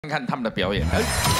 看他们的表演。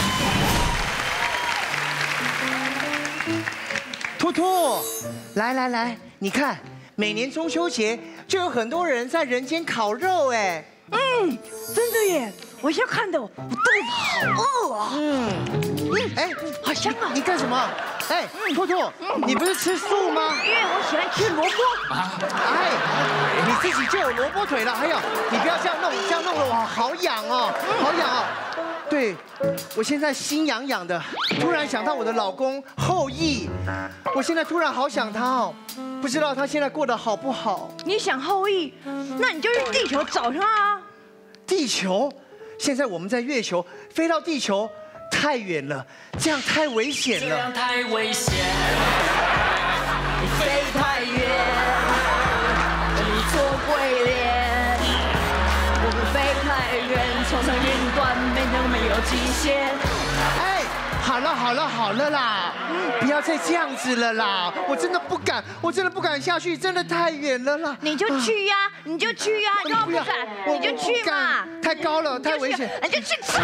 兔兔，来，你看，每年中秋节就有很多人在人间烤肉，哎， 真的耶！我现在看的，我肚子好饿啊。 哎， 好香啊！ 你干什么？哎，兔兔，你不是吃素吗？ 因为我喜欢吃萝卜。 哎，你自己就有萝卜腿了，还有，你不要这样弄，这样弄得我好痒哦，好痒哦。对，我现在心痒痒的，突然想到我的老公后羿，我现在突然好想他哦，不知道他现在过得好不好？ 你想后羿，那你就去地球找他啊。 地球？现在我们在月球，飞到地球太远了，这样太危险了。 这样太危险，你飞太远，你做鬼脸。我们飞太远，冲上云端，没有极限。 哎，好了啦，不要再这样子了啦！我真的不敢下去，真的太远了啦。 你就去呀，你就去呀，要不敢你就去嘛。 太高了，太危险。 你就去查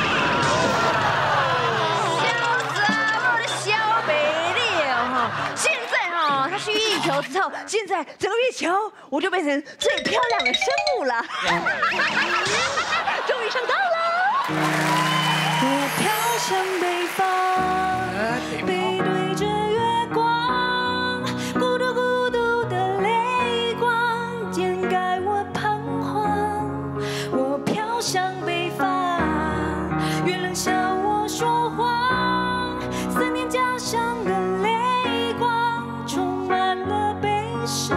小子啊，我的小美丽哈！现在哈，他去月球之后，现在整个月球我就变成最漂亮的生物了。终于上到了。 我飘向北方，背对着月光，孤独孤独的泪光掩盖我彷徨。我飘向北方，月亮笑我说谎，思念家乡的泪光充满了悲伤。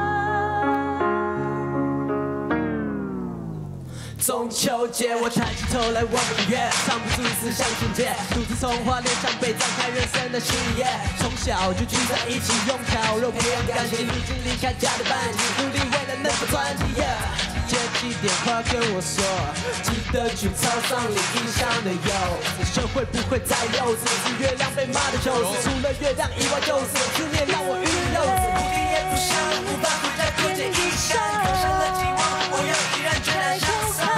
中秋节，我抬起头来望明月，藏不住思乡情结，独自从花莲向北展开人生的视野。从小就聚在一起，用烤肉培养感情，如今离开家的班级，努力为了能够专辑。姐寄电话跟我说，记得去操场领印象的柚子，学会不会摘柚子，是月亮被骂的糗事，除了月亮以外就是思念让我晕柚子。不听也不想，无法回家过节一山，刻上了期望，我要依然决然向上。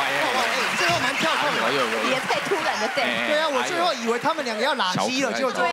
对啊，我最后以为他们两个要拉鸡了，就。